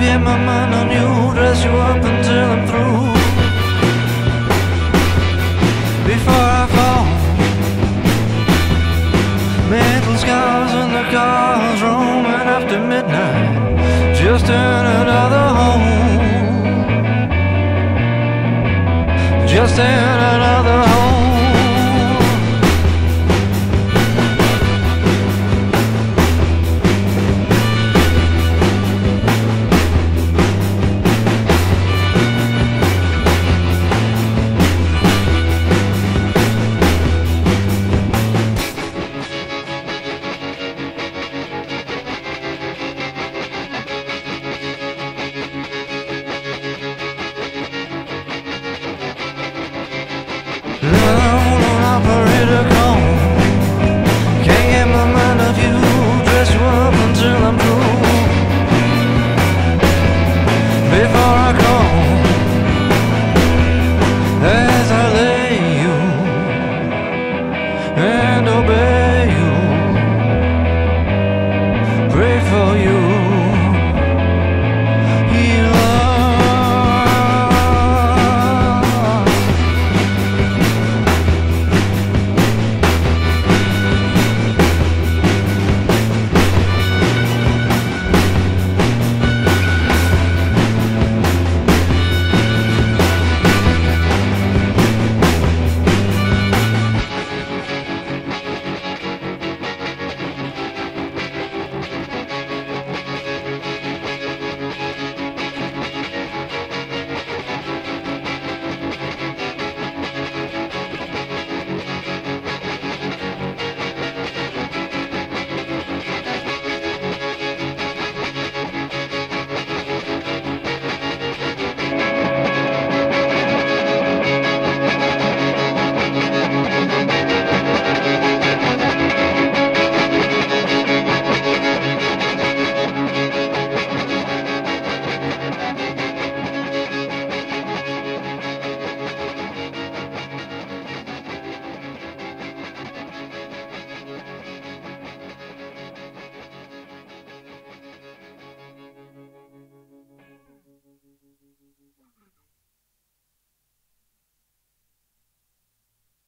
get my mind on you, dress you up until I'm through. Before I fall, mental scars in the cars, roaming after midnight, just in another home, just in another home. Operator